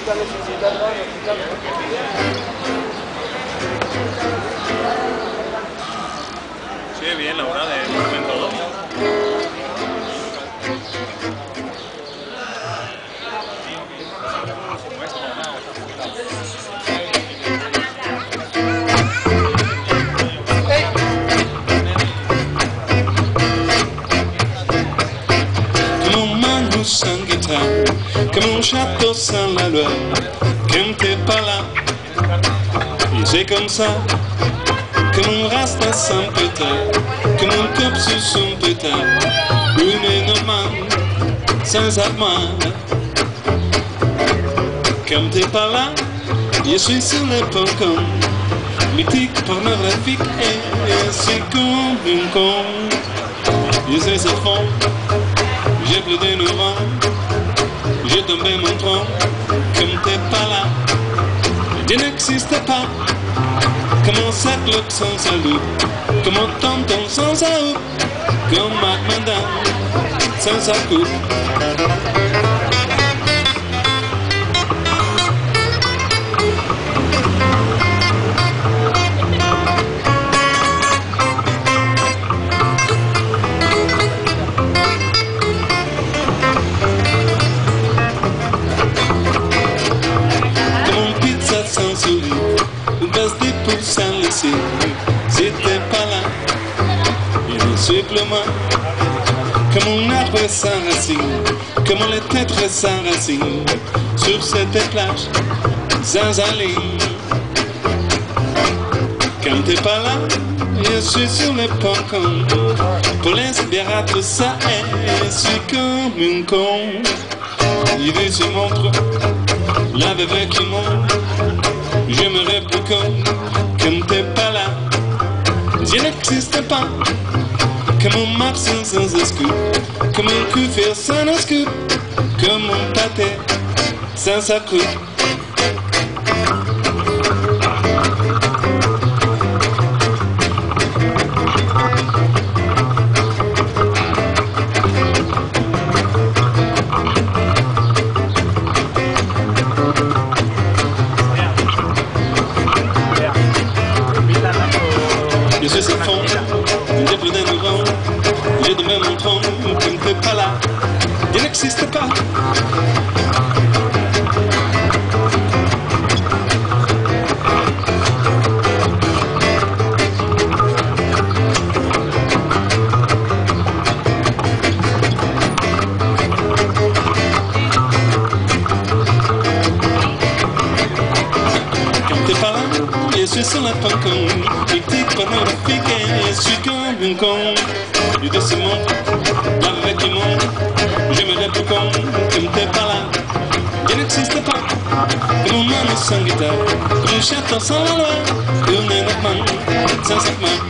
Sí, bien, la hora de momento 2. Sans guitare, comme un château sans la loi, quand t'es pas là, et c'est comme ça, comme un rasta sans peut-être, comme un top sur son peut-être, une est normale, sans armoire. Quand t'es pas là, je suis sur le balcon, mythique, pornographique, et c'est comme un con, je sais à fond. J'ai plus de 9 ans, j'ai tombé mon tronc, comme t'es pas là, tu n'existes pas, comme un cercle sans salut, comme un tonton sans saout, comme Mac Mandan sans sa coupe. Une base d'épaule sans laisser. Si t'es pas là, il ne suit plus moi. Comme un arbre sans racine, comme les têtes sans racine, sur cette plage, sans alignes. Quand t'es pas là, je suis sur le balcon. Pour l'inspirateur, ça est, je suis comme un con. Il veut se montrer, la veuve qui monte. J'aimerais plus comme t'es pas là, je n'existe pas, comme un martien sans escouade, comme un cufer sans escouade, comme un pâté sans sa coupe. Je suis à fond, j'ai plus d'un vent, j'ai de même mon tronc, comme t'es pas là, il n'existe pas. Quand t'es pas là, je suis sur la balcon. Pornographique, je suis comme un con. Du de ce monde, la veuve qui monte. J'aimerais plus comme t'es pas là. Je n'existe pas, comme un homme sans guitare, comme un château sans la loi, comme un enfant sans sa main.